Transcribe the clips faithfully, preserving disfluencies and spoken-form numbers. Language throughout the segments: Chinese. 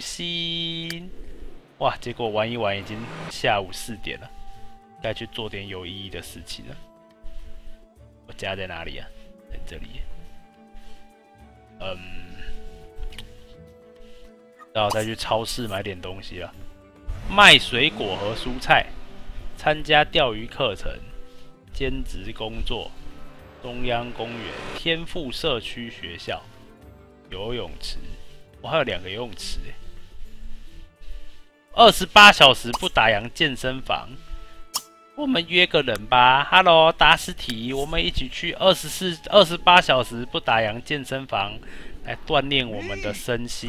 心。哇！结果玩一玩已经下午四点了，该去做点有意义的事情了。我家在哪里啊？在这里。嗯，然后再去超市买点东西了，卖水果和蔬菜，参加钓鱼课程，兼职工作，中央公园、天赋社区学校、游泳池，我还有两个游泳池哎。二十八小时不打烊健身房，我们约个人吧。Hello， 达斯提，我们一起去二十四、二十八小时不打烊健身房，来锻炼我们的身心。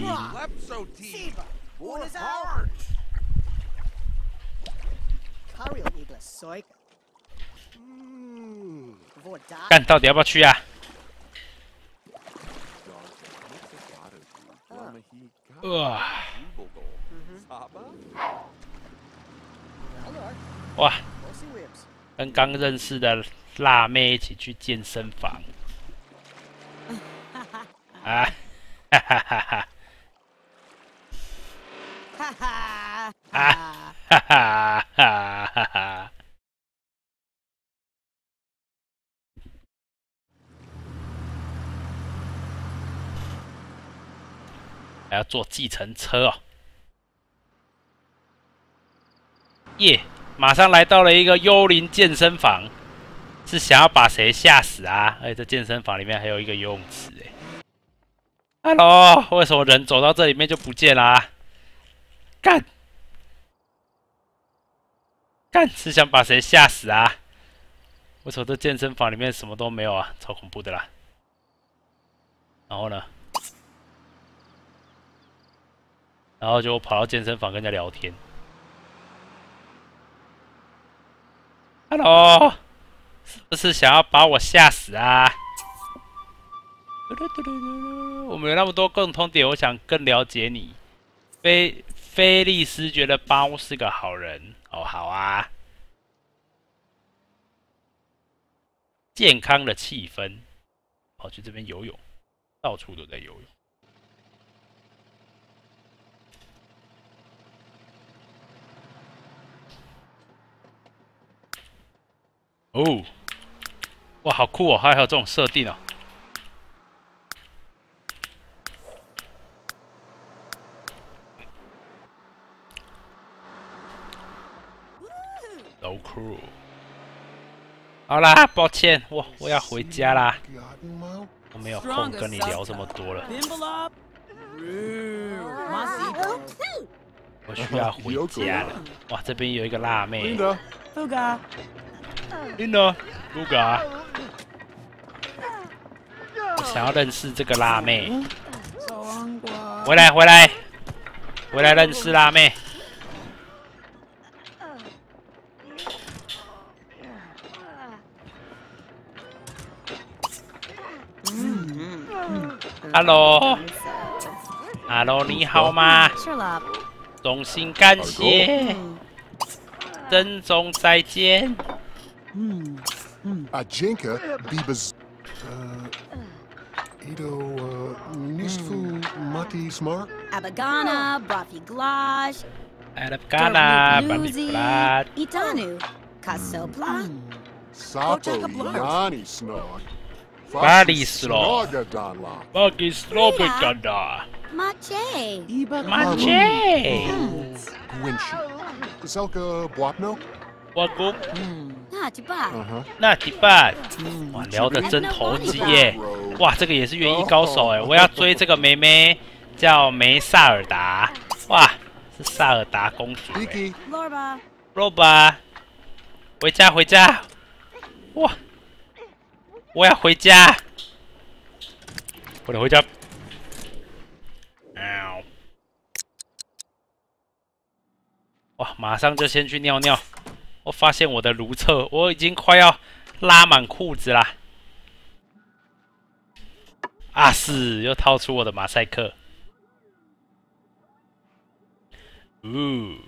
干，到底要不要去啊？哇！哇！跟刚认识的辣妹一起去健身房，啊！哈哈哈哈！哈哈！啊！哈哈哈哈哈！还要坐计程车哦！耶！ 马上来到了一个幽灵健身房，是想要把谁吓死啊？而且这健身房里面还有一个游泳池哎。Hello， 为什么人走到这里面就不见啦、啊？干！干是想把谁吓死啊？为什么这健身房里面什么都没有啊？超恐怖的啦！然后呢？然后就跑到健身房跟人家聊天。 Hello， 是不是想要把我吓死啊？我们有那么多共同点，我想更了解你。菲菲利斯觉得包是个好人，哦，好啊。健康的气氛，跑去这边游泳，到处都在游泳。哦，哇，好酷哦！还有这种设定哦。So cool。好啦，抱歉，我我要回家啦，我没有空跟你聊这么多了。我需要回家了。哇，这边有一个辣妹。Linda，Luga，我想要认识这个辣妹。回来，回来，回来认识辣妹。Hello，Hello， 你好吗？衷心感谢，珍重再见。嗯嗯。Ajinka Bibas， 呃 ，Ido Nistfu Mati Smart。Abagana Brafi Glaj。Abagana Brafi Glaj。Itanu Kasopla。Sapo Yani Snog。 Bali Snog。Bagi Slobeganda。 Mache. Mache. Gwinchi. Zelka Bwapno. Bwapno. 那几把？那几把？哇，聊得真投机耶！哇，这个也是园艺高手哎！我要追这个妹妹，叫梅萨尔达。哇，是萨尔达公主哎。Loba，Loba， 回家回家！哇，我要回家！我得回家。 哇！马上就先去尿尿。我发现我的如厕，我已经快要拉满裤子啦。啊是，又掏出我的马赛克。呜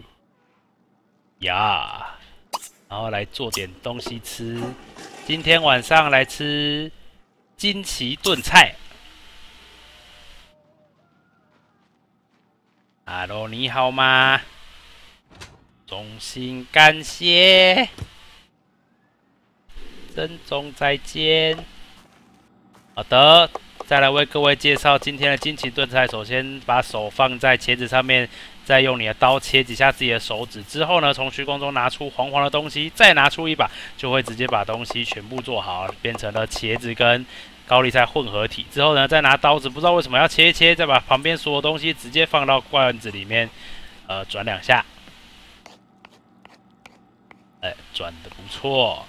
呀，然后来做点东西吃。今天晚上来吃金奇炖菜。 Hello， 你好吗？衷心感谢，珍重再见。好的，再来为各位介绍今天的金奇炖菜。首先把手放在茄子上面，再用你的刀切几下自己的手指。之后呢，从虚空中拿出黄黄的东西，再拿出一把，就会直接把东西全部做好，变成了茄子跟高丽菜混合体。之后呢，再拿刀子，不知道为什么要切一切，再把旁边所有东西直接放到罐子里面，呃，转两下。哎，转的不错。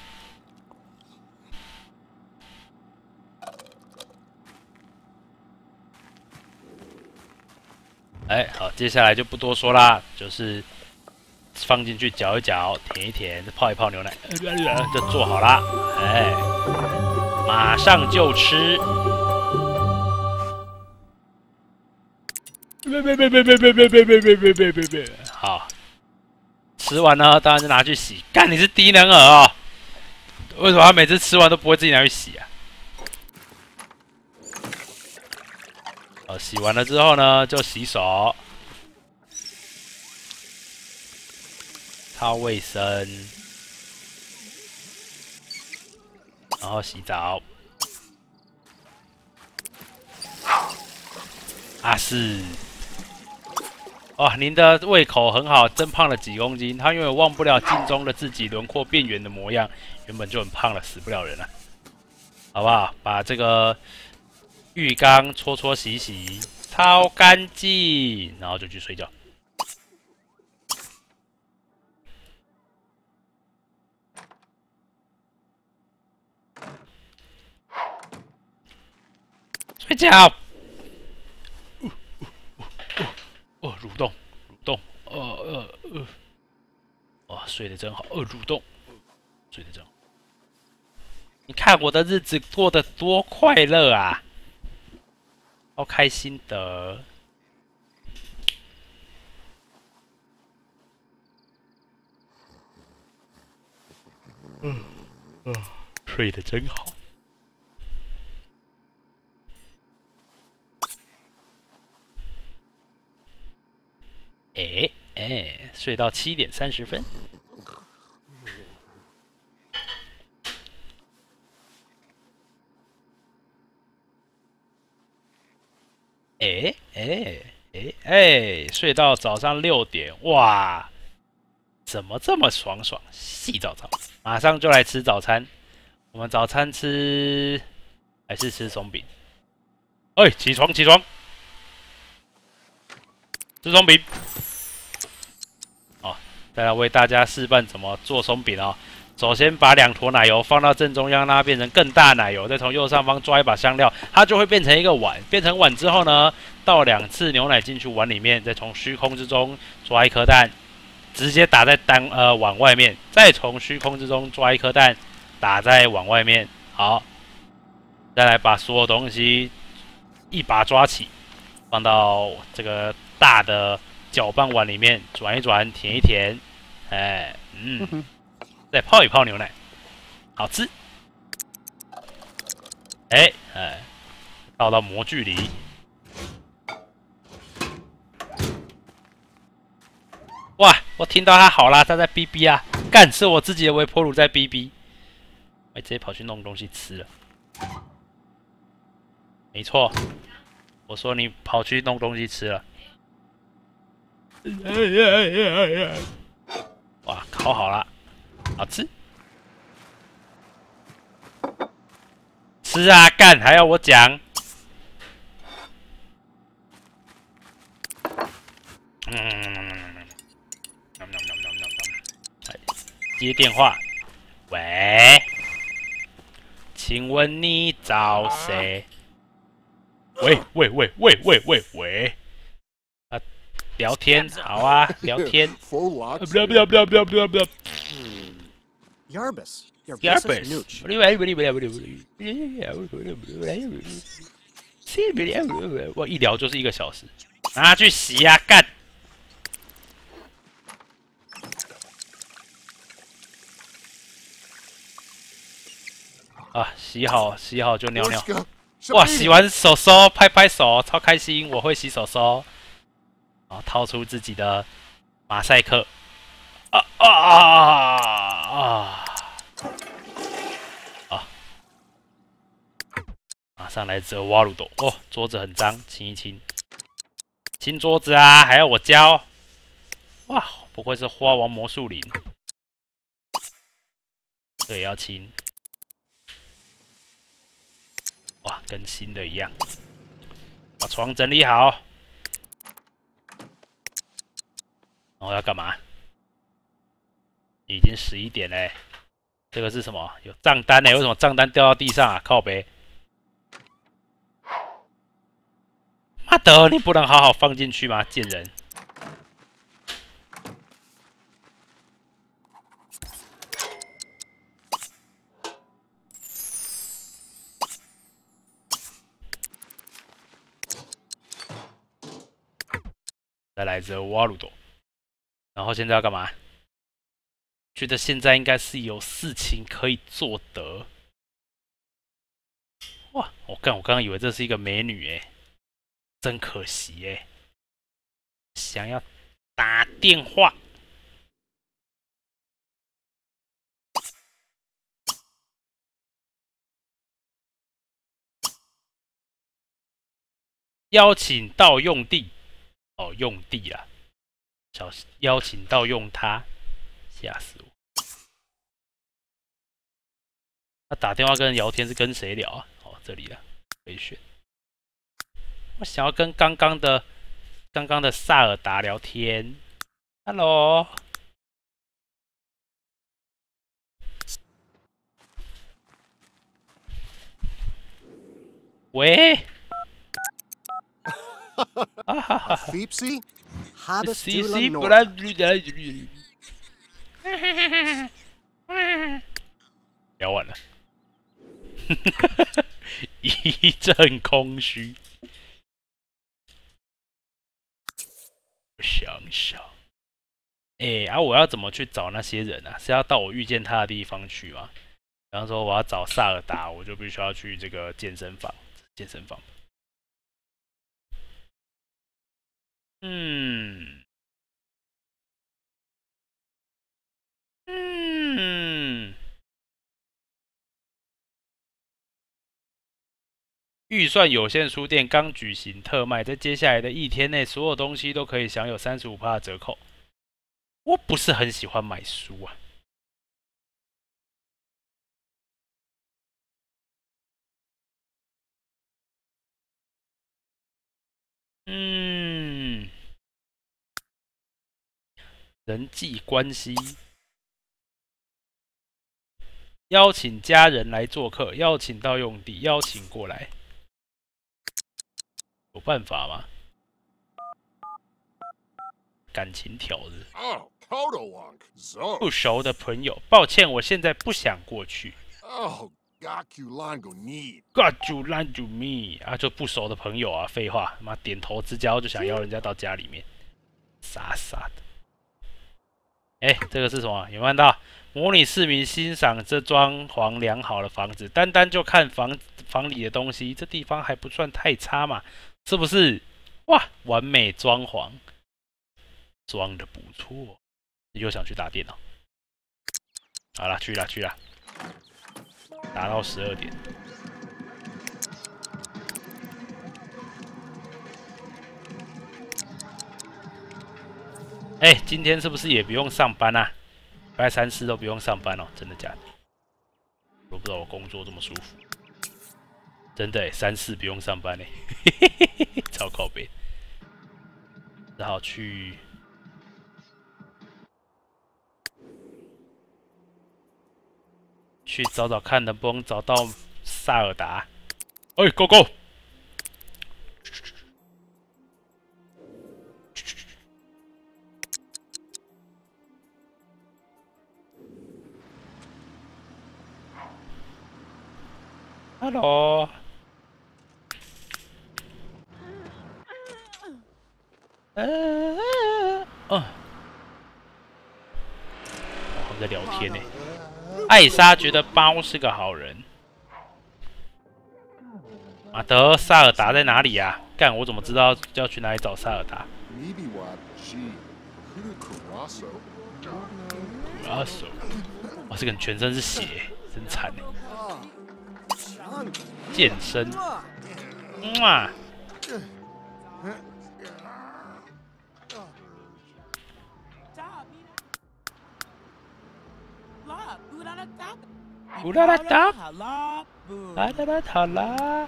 哎，好，接下来就不多说啦，就是放进去搅一搅，舔一舔，泡一泡牛奶，就做好啦。哎，马上就吃。别别别别别别别别别别别别别别！好。吃完呢，当然就拿去洗。干，你是低能儿哦！为什么他每次吃完都不会自己拿去洗啊？哦，洗完了之后呢，就洗手，擦卫生，然后洗澡。啊是。哇，您的胃口很好，增胖了几公斤。他永远忘不了镜中的自己轮廓变圆的模样，原本就很胖了，死不了人了，好不好？把这个浴缸搓搓洗洗，超干净，然后就去睡觉。睡觉。哦，蠕动，蠕动，呃呃呃，哇，睡得真好，呃，蠕动，睡得真好。你看我的日子过得多快乐啊，好开心的。嗯嗯，睡得真好。哎哎，睡到七点三十分。哎哎哎哎，睡到早上六点，哇，怎么这么爽爽？洗澡澡，马上就来吃早餐。我们早餐吃还是吃松饼？哎，起床起床，吃松饼。哦，再来为大家示范怎么做松饼哦。首先把两坨奶油放到正中央，让它变成更大奶油，再从右上方抓一把香料，它就会变成一个碗。变成碗之后呢，倒两次牛奶进去碗里面，再从虚空之中抓一颗蛋，直接打在单呃碗外面，再从虚空之中抓一颗蛋，打在碗外面。好，再来把所有东西一把抓起，放到这个大的搅拌碗里面，转一转，舔一舔，哎，嗯。再泡一泡牛奶，好吃。哎哎，倒到模具里。哇！我听到它好啦，它在哔哔啊！干，是我自己的微波炉在哔哔。我直接跑去弄东西吃了。没错，我说你跑去弄东西吃了。哇，烤好了。好吃，吃啊干，还要我讲？嗯，接电话，喂，请问你找谁？喂喂喂喂喂喂喂，啊，聊天好啊，聊天。不要不要不要不要不要不要不要。Yarbus, Yarbus， 我一聊就是一个小时，拿去洗呀、啊，干！啊，洗好洗好就尿尿。哇，洗完手手，拍拍手，超开心！我会洗手手。 然后掏出自己的马赛克。啊啊啊啊！啊！马上来只挖鲁斗哦，桌子很脏，清一清。清桌子啊，还要我教？哇，不愧是花王魔术林。这也要清。哇，跟新的一样。把床整理好。然后要干嘛？已经十一点嘞。这个是什么？有账单呢？为什么账单掉到地上啊？靠北！妈的，你不能好好放进去吗？贱人！再来这挖鲁斗，然后现在要干嘛？觉得现在应该是有事情可以做的。哇！我干，我刚刚以为这是一个美女哎，真可惜哎。想要打电话。邀请到用地。哦，用地啦，小邀请到用他，吓死我！他打电话跟人聊天是跟谁聊啊？哦，这里啊，可以选。我想要跟刚刚的刚刚的萨尔达聊天。Hello， 喂。哈哈哈 Fipsi? C C 不然聊完了，一阵空虚。我想想，哎、欸，啊，我要怎么去找那些人啊？是要到我遇见他的地方去吗？比方说，我要找萨尔达，我就必须要去这个健身房。健身房。嗯，嗯，预算有限书店刚举行特卖，在接下来的一天内，所有东西都可以享有 百分之三十五 的折扣。我不是很喜欢买书啊。嗯，人际关系。邀请家人来做客，邀请到用地，邀请过来，有办法吗？感情条子。不熟的朋友，抱歉，我现在不想过去。Got you lying to me 啊，就不熟的朋友啊，废话，妈点头之交就想邀人家到家里面，傻傻的。哎、欸，这个是什么？有没有看到？模拟市民欣赏这装潢良好的房子，单单就看房房里的东西，这地方还不算太差嘛，是不是？哇，完美装潢，装的不错。又想去打电脑，好了，去了去了，打到十二点。哎、欸，今天是不是也不用上班啊？礼拜三四都不用上班哦，真的假的？我不知道我工作这么舒服，真的哎，三四不用上班哎，超靠北。只好去去找找看能不能找到萨尔达。哎 ，Go Go！ Hello， 呃，哦，他们在聊天呢。艾莎觉得包是个好人。马德，萨尔达在哪里呀、啊？干，我怎么知道要去哪里找萨尔达？ 阿手，哇，这个人全身是血，真惨哎！健身，哇！乌拉拉达，拉拉拉塔拉。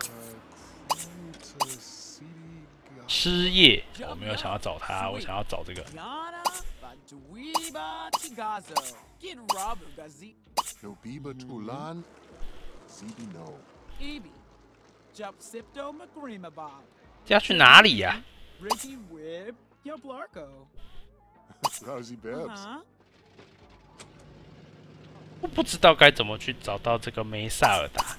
失业，我没有想要找他，我想要找这个。这要去哪里呀、啊？我不知道该怎么去找到这个梅萨尔达，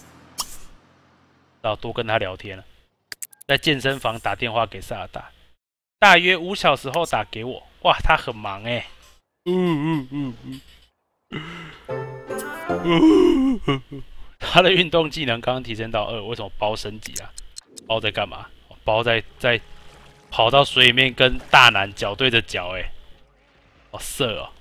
要多跟他聊天了。在健身房打电话给萨尔达，大约五小时后打给我。哇，他很忙哎、欸。嗯嗯嗯嗯。他的运动技能刚刚提升到二，为什么包升级啊？包在干嘛？包在在跑到水里面跟大男脚对着脚哎、欸，好色哦。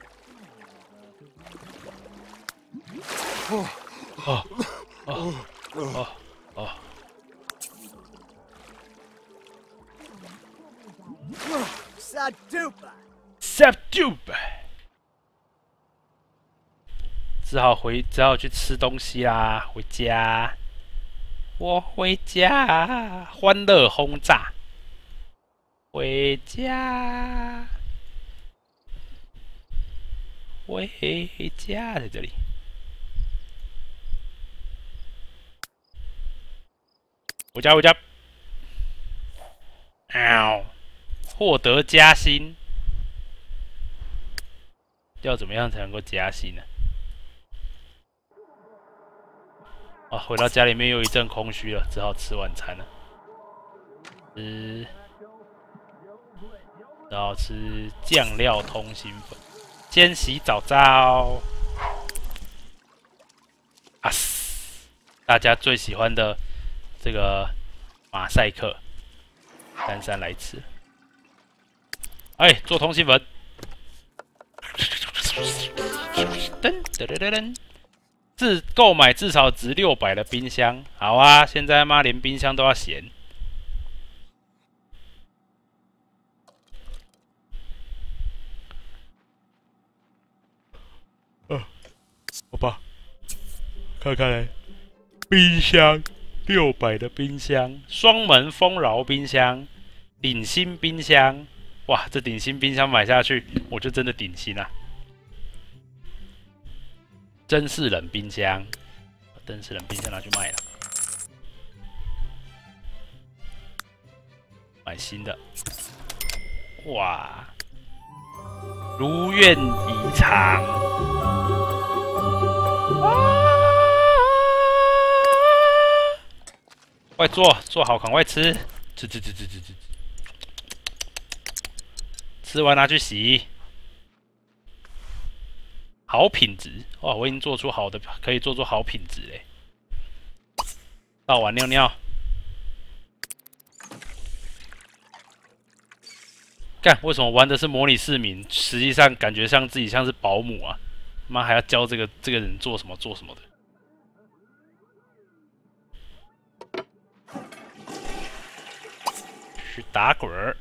哦哦哦哦哦。Subduba， 只好回，只好去吃东西啦。回家，我回家，欢乐轰炸。回家，回家，在这里。回家，回家。嗷！获得加薪，要怎么样才能够加薪呢？啊，回到家里面又一阵空虚了，只好吃晚餐了。吃，然后吃酱料通心粉。先洗澡澡。啊嘶！大家最喜欢的这个马赛克，姗姗来迟。哎，做通心粉。噔噔噔噔噔，自购买至少值六百的冰箱。好啊，现在妈连冰箱都要嫌。呃，好吧，看看嘞，冰箱六百的冰箱，双门丰饶冰箱，顶新冰箱。哇，这顶新冰箱买下去，我就真的顶新啊！真是冷冰箱，真是冷冰箱拿去卖了，买新的。哇，如愿以偿！啊！快做，做好，赶快吃！吃吃吃吃吃吃。吃完拿去洗，好品质哇！我已经做出好的，可以做出好品质嘞。倒碗尿尿，干！为什么玩的是模拟市民，实际上感觉像自己像是保姆啊？妈还要教这个这个人做什么做什么的，去打滚儿。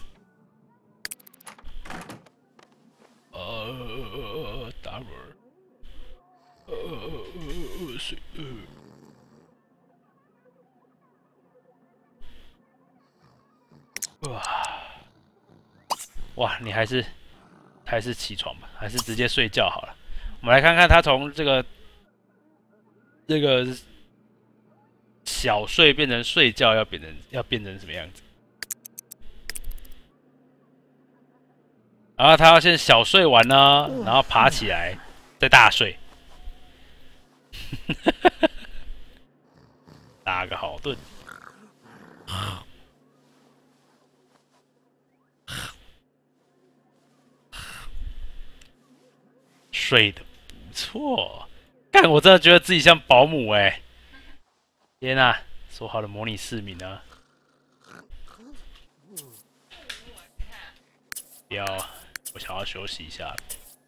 呃，打滚儿，呃呃呃水呃，哇哇，你还是还是起床吧，还是直接睡觉好了。我们来看看他从这个这个小睡变成睡觉，要变成要变成什么样子？然后他要先小睡完呢，然后爬起来，再大睡，打个好盹。睡得不错，干！我真的觉得自己像保姆哎、欸！天哪、啊，说好的模拟市民呢？ 不要，我想要休息一下。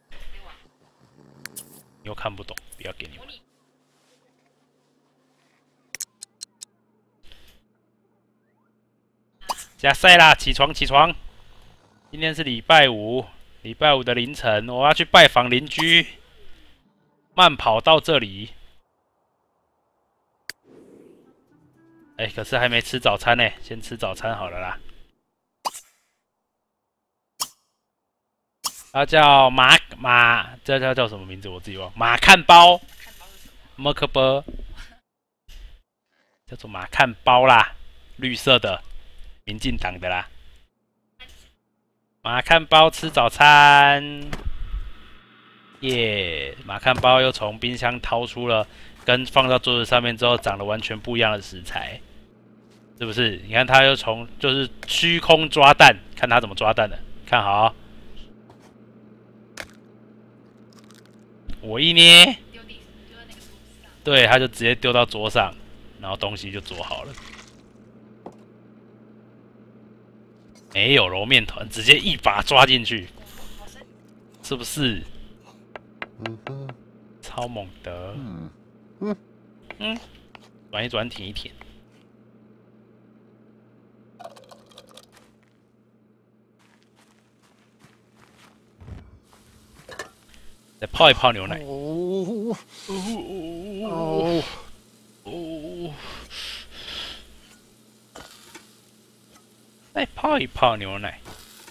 你又看不懂，不要给你们。加赛啦！起床，起床！今天是礼拜五，礼拜五的凌晨，我要去拜访邻居。慢跑到这里。哎、欸，可是还没吃早餐呢，先吃早餐好了啦。它叫马马，这叫叫什么名字？我自己忘。马看包，马克波，叫做马看包啦，绿色的，民进党的啦。马看包吃早餐，耶！马看包又从冰箱掏出了跟放到桌子上面之后长得完全不一样的食材，是不是？你看它又从就是虚空抓蛋，看它怎么抓蛋的，看好、哦。我一捏，对，他就直接丢到桌上，然后东西就做好了。没有揉面团，直接一把抓进去，是不是？超猛的。嗯嗯嗯，转一转，舔一舔。再泡一泡牛奶。哦哦哦！再泡一泡牛奶。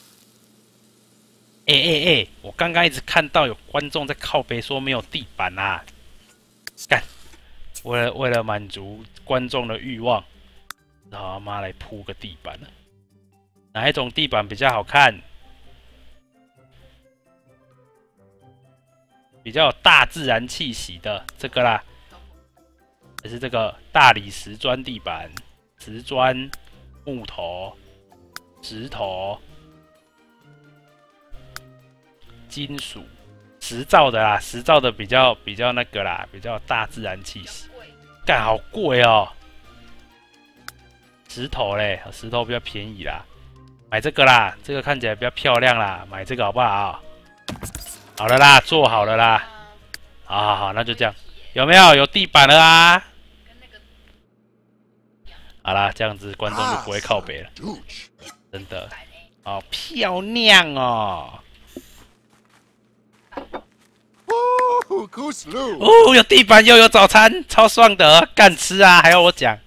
哎哎哎！我刚刚一直看到有观众在靠北说没有地板啊！干！为了为了满足观众的欲望，他妈来铺个地板了。哪一种地板比较好看？比较有大自然气息的这个啦，还是这个大理石砖地板，瓷砖、木头、石头、金属、石造的啦，石造的比较比较那个啦，比较有大自然气息。干好贵哦，石头嘞，石头比较便宜啦，买这个啦，这个看起来比较漂亮啦，买这个好不好？好了啦，做好了啦，好好好，那就这样，有没有有地板了啊？好啦，这样子观众就不会靠北了，真的，好漂亮哦！哦，有地板又有早餐，超爽的，干吃啊，还要我讲？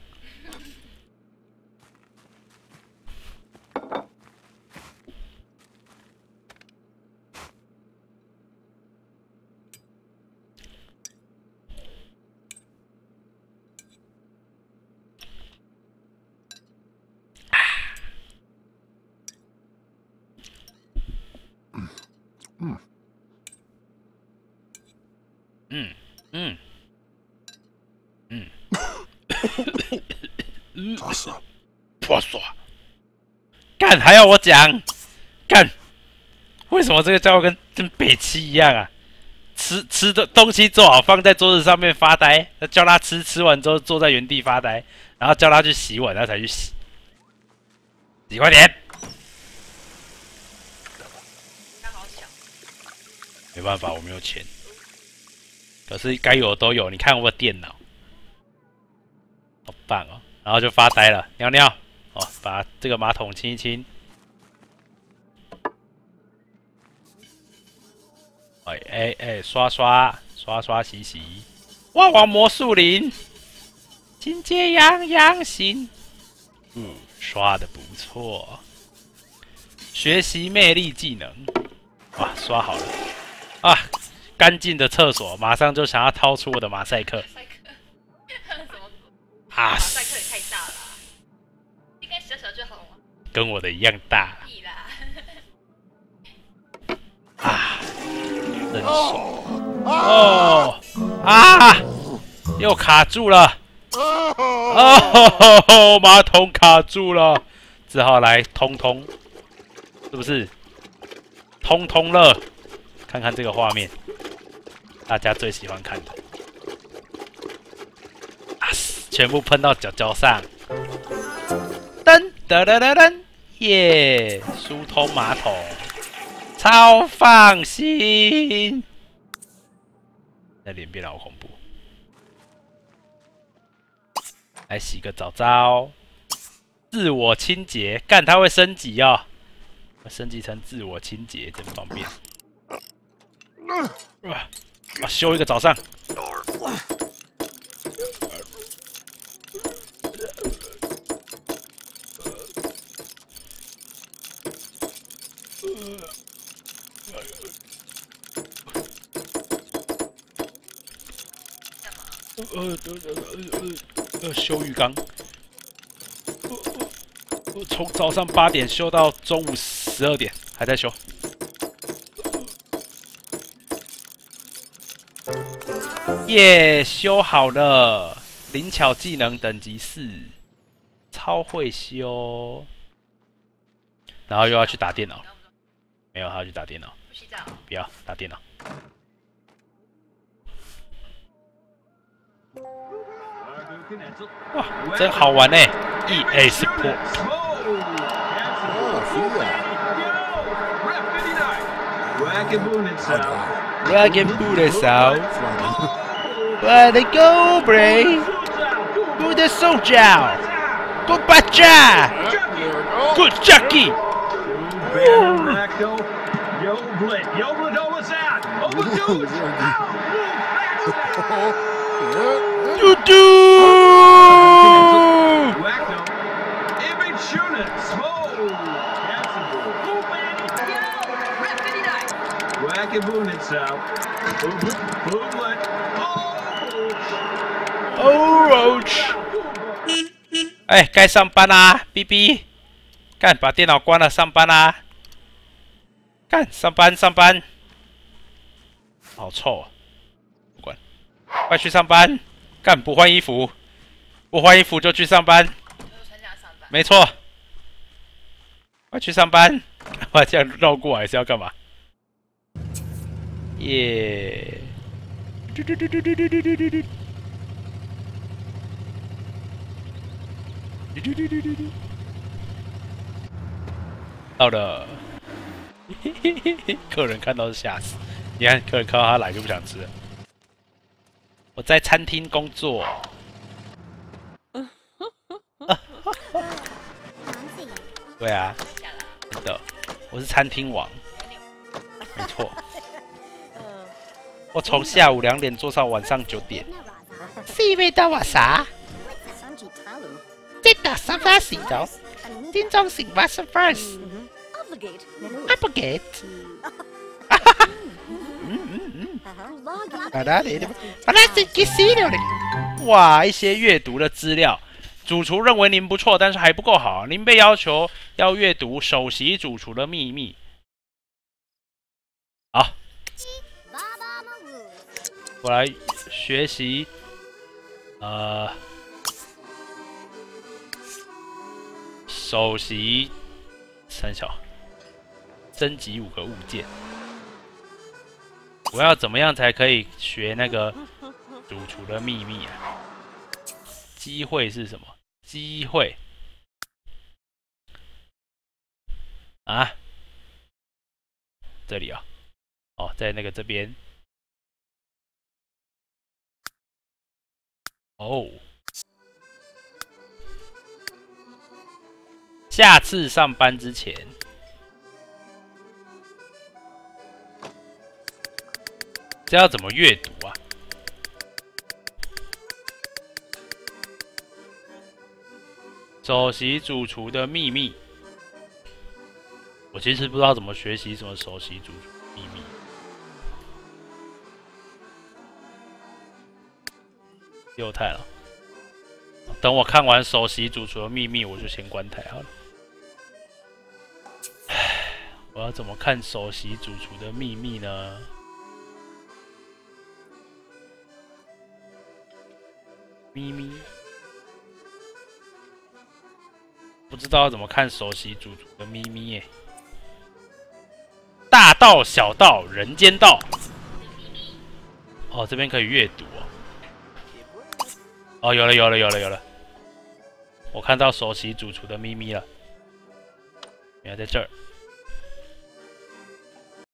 嗯嗯嗯嗯，啪刷啪刷，干还要我讲？干，为什么这个家伙跟跟北七一样啊？吃吃的东西做好放在桌子上面发呆，叫他吃，吃完之后坐在原地发呆，然后叫他去洗碗，他才去洗。洗快点！没办法，我没有钱。可是该有的都有，你看我的电脑，好棒哦！然后就发呆了，尿尿哦，把这个马桶清一清。哎哎哎，刷刷刷刷洗洗，哇哇魔术林，金街洋洋行，嗯，刷的不错。学习魅力技能，哇，刷好了啊！干净的厕所，马上就想要掏出我的马赛克。啊！马赛克也太大了，应该小小就好了。跟我的一样大。啊！真爽！哦啊！又卡住了！哦，马桶卡住了，只好来通通，是不是？通通乐，看看这个画面。大家最喜欢看的，啊！全部喷到脚脚上，噔噔噔噔噔，耶！疏通马桶， 超放心。那脸变得好恐怖。来洗个澡澡，自我清洁，干它会升级哦，升级成自我清洁真方便。啊，啊修一个早上。呃呃呃呃呃，修浴缸，我从早上八点修到中午十二点，还在修。耶，修好了，灵巧技能等级四，超会修。然后又要去打电脑，没有，他要去打电脑。不要打电脑。哇，真好玩呢 ！E A Sport。Dragon Buddha out。Let it go, Bray。Buddha Soldier。Good bacha。Good Jackie。 Yo, Blit. Yo, Blit out. Oh, dude. You do! Wacko. Image shooter. Smoke. Whack and boon it out. Boom it. Oh, Roach. 哎，该上班啦 ，B B。干，把电脑关了，上班啦。干，上班上班。好臭啊！不管，快去上班。干，不换衣服，不换衣服就去上班。没错，快去上班。我这样绕过来是要干嘛？耶！嘟嘟嘟嘟嘟嘟嘟嘟嘟嘟。嘟嘟嘟嘟嘟嘟。到了。客人看到是吓死。你看，客人看到他来就不想吃了。我在餐厅工作。对啊，真的，我是餐厅王，没错。我从下午两点做到晚上九点。是因为到我啥？即打沙發時就天裝成八十 first。Obligate。嗯嗯嗯。把它的，把它自己洗掉了。哇，一些阅读的资料。主厨认为您不错，但是还不够好。您被要求要阅读首席主厨的秘密。好，我来学习。呃。首席三小升级五个物件，我要怎么样才可以学那个主厨的秘密啊？机会是什么？机会啊？这里啊，哦，在那个这边。哦。下次上班之前，这要怎么阅读啊？首席主厨的秘密，我其实不知道怎么学习什么首席主厨秘密。又太了，等我看完首席主厨的秘密，我就先关台好了。我要怎么看首席主厨的秘密呢？咪咪，不知道要怎么看首席主厨的咪咪耶。大道、小道、人间道。哦，这边可以阅读哦。哦，有了，有了，有了，有了。我看到首席主厨的咪咪了，原来在这儿。